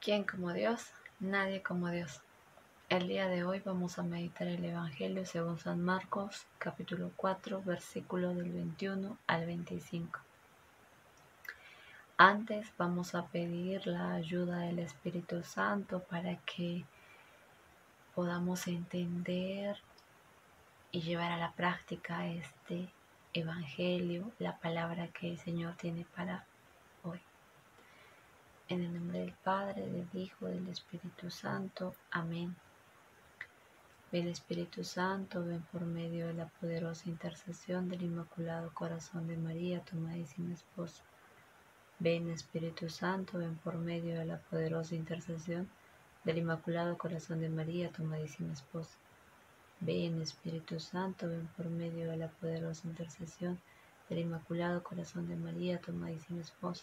¿Quién como Dios? Nadie como Dios. El día de hoy vamos a meditar el Evangelio según San Marcos, capítulo 4, versículo del 21 al 25. Antes vamos a pedir la ayuda del Espíritu Santo para que podamos entender y llevar a la práctica este Evangelio, la palabra que el Señor tiene para hoy. En el nombre del Padre, del Hijo, del Espíritu Santo. Amén. Ven Espíritu Santo, ven por medio de la poderosa intercesión del Inmaculado Corazón de María, tu amadísima esposa. Ven Espíritu Santo, ven por medio de la poderosa intercesión del Inmaculado Corazón de María, tu amadísima esposa. Ven Espíritu Santo, ven por medio de la poderosa intercesión del Inmaculado Corazón de María, tu amadísima esposa.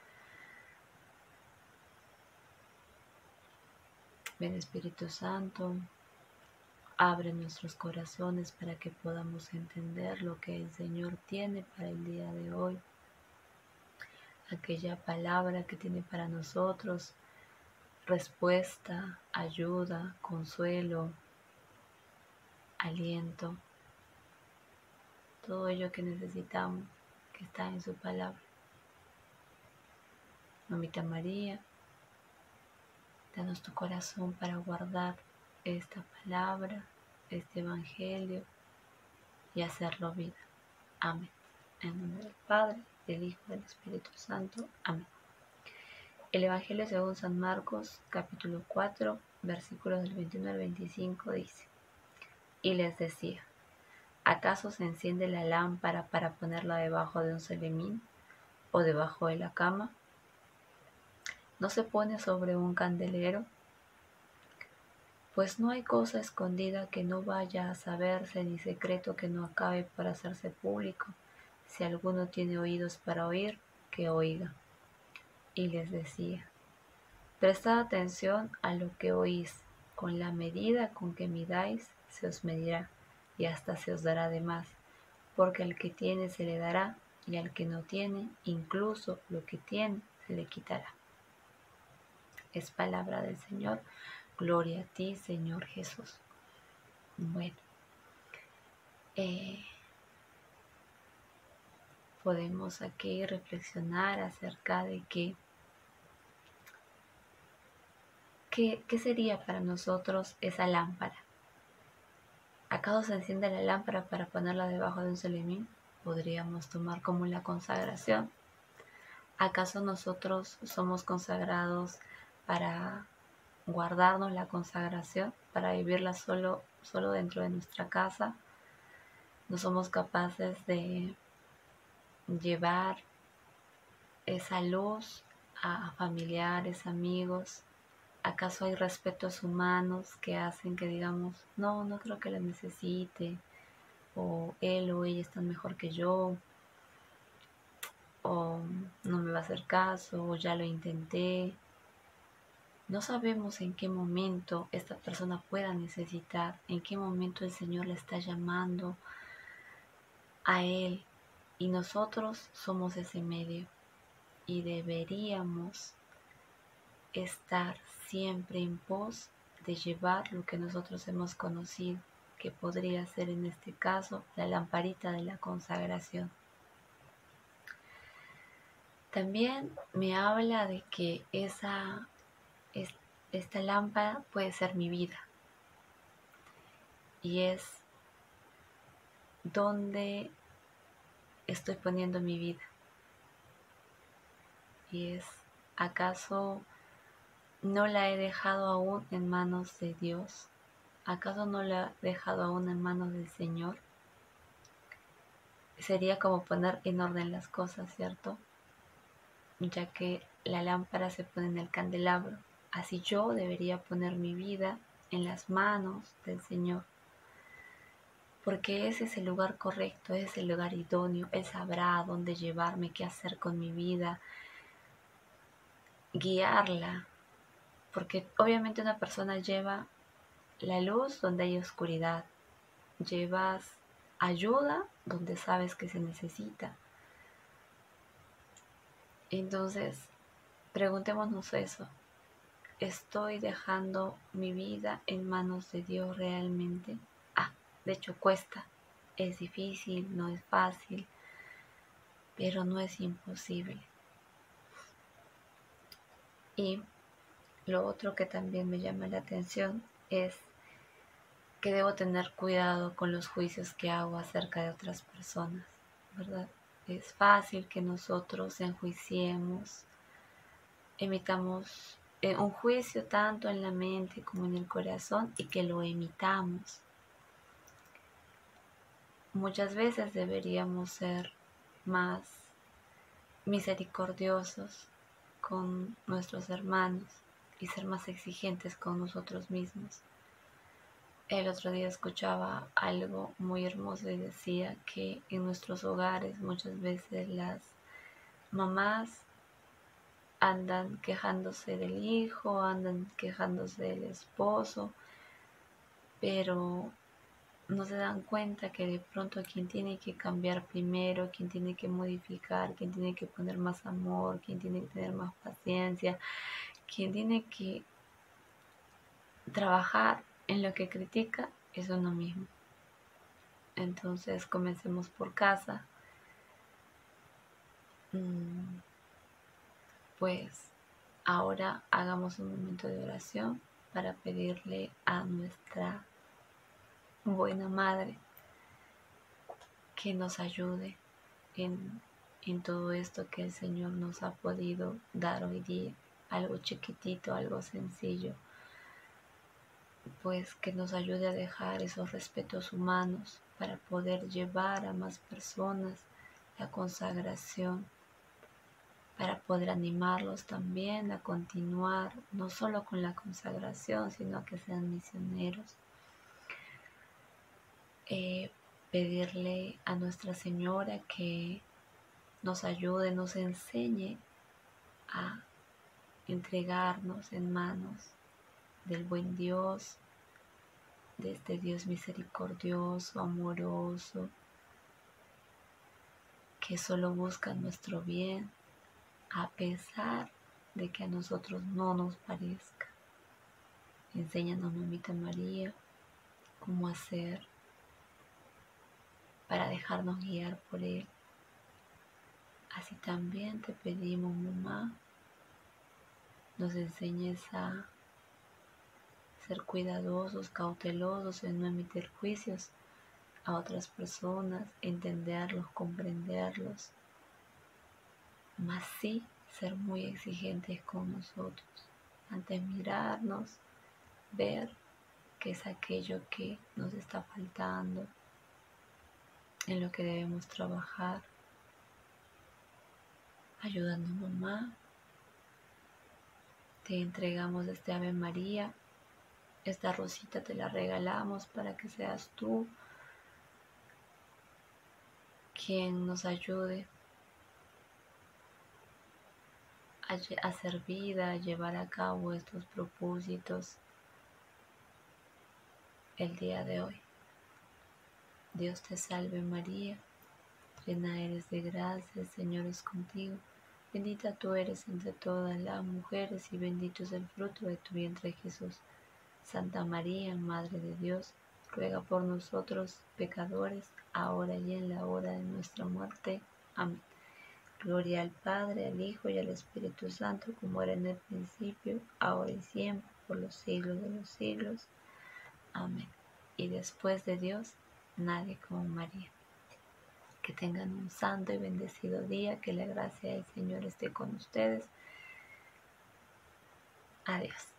Ven Espíritu Santo, abre nuestros corazones para que podamos entender lo que el Señor tiene para el día de hoy. Aquella palabra que tiene para nosotros, respuesta, ayuda, consuelo, aliento. Todo ello que necesitamos, que está en su palabra. Mamita María, danos tu corazón para guardar esta palabra, este Evangelio y hacerlo vida. Amén. En nombre del Padre, del Hijo y del Espíritu Santo. Amén. El Evangelio según San Marcos, capítulo 4, versículos del 21 al 25 dice: Y les decía, ¿acaso se enciende la lámpara para ponerla debajo de un celemín o debajo de la cama? ¿No se pone sobre un candelero? Pues no hay cosa escondida que no vaya a saberse, ni secreto que no acabe por hacerse público. Si alguno tiene oídos para oír, que oiga. Y les decía, prestad atención a lo que oís, con la medida con que midáis, se os medirá, y hasta se os dará de más, porque al que tiene se le dará, y al que no tiene, incluso lo que tiene, se le quitará. Es palabra del Señor. Gloria a ti, Señor Jesús. Bueno, podemos aquí reflexionar acerca de ¿qué sería para nosotros esa lámpara? ¿Acaso se enciende la lámpara para ponerla debajo de un celemín? Podríamos tomar como la consagración. ¿Acaso nosotros somos consagrados para guardarnos la consagración, para vivirla solo dentro de nuestra casa? ¿No somos capaces de llevar esa luz a familiares, amigos? ¿Acaso hay respetos humanos que hacen que digamos, no creo que la necesite, o él o ella están mejor que yo, o no me va a hacer caso, o ya lo intenté? No sabemos en qué momento esta persona pueda necesitar, en qué momento el Señor le está llamando a Él, y nosotros somos ese medio, y deberíamos estar siempre en pos de llevar lo que nosotros hemos conocido, que podría ser en este caso la lamparita de la consagración. También me habla de que esta lámpara puede ser mi vida, y es donde estoy poniendo mi vida. Y es, ¿acaso no la he dejado aún en manos de Dios? ¿Acaso no la he dejado aún en manos del Señor? Sería como poner en orden las cosas, ¿cierto? Ya que la lámpara se pone en el candelabro. Así yo debería poner mi vida en las manos del Señor, porque ese es el lugar correcto, ese es el lugar idóneo. Él sabrá a dónde llevarme, qué hacer con mi vida, guiarla, porque obviamente una persona lleva la luz donde hay oscuridad, llevas ayuda donde sabes que se necesita. Entonces, preguntémonos eso. estoy dejando mi vida en manos de Dios realmente. De hecho cuesta, es difícil, no es fácil, pero no es imposible. Y lo otro que también me llama la atención es que debo tener cuidado con los juicios que hago acerca de otras personas, ¿verdad? Es fácil que nosotros enjuiciemos, emitamos un juicio tanto en la mente como en el corazón y que lo emitamos. Muchas veces deberíamos ser más misericordiosos con nuestros hermanos y ser más exigentes con nosotros mismos. El otro día escuchaba algo muy hermoso y decía que en nuestros hogares muchas veces las mamás andan quejándose del hijo, andan quejándose del esposo, pero no se dan cuenta que de pronto quien tiene que cambiar primero, quien tiene que modificar, quien tiene que poner más amor, quien tiene que tener más paciencia, quien tiene que trabajar en lo que critica es uno mismo. Entonces comencemos por casa. Pues ahora hagamos un momento de oración para pedirle a nuestra buena madre que nos ayude en todo esto que el Señor nos ha podido dar hoy día. Algo chiquitito, algo sencillo, pues que nos ayude a dejar esos respetos humanos para poder llevar a más personas la consagración, para poder animarlos también a continuar no solo con la consagración, sino que sean misioneros. Pedirle a Nuestra Señora que nos ayude, nos enseñe a entregarnos en manos del buen Dios, de este Dios misericordioso, amoroso, que solo busca nuestro bien, a pesar de que a nosotros no nos parezca. Enséñanos, Mamita María, cómo hacer para dejarnos guiar por Él. Así también te pedimos, mamá, nos enseñes a ser cuidadosos, cautelosos en no emitir juicios a otras personas, entenderlos, comprenderlos, mas sí ser muy exigentes con nosotros. Antes mirarnos, ver qué es aquello que nos está faltando, en lo que debemos trabajar. Ayúdanos, mamá. Te entregamos este Ave María. Esta rosita te la regalamos para que seas tú quien nos ayude a hacer vida, a llevar a cabo estos propósitos el día de hoy. Dios te salve María, llena eres de gracia, el Señor es contigo. Bendita tú eres entre todas las mujeres y bendito es el fruto de tu vientre Jesús. Santa María, Madre de Dios, ruega por nosotros pecadores, ahora y en la hora de nuestra muerte. Amén. Gloria al Padre, al Hijo y al Espíritu Santo, como era en el principio, ahora y siempre, por los siglos de los siglos. Amén. Y después de Dios, nadie como María. Que tengan un santo y bendecido día, que la gracia del Señor esté con ustedes. Adiós.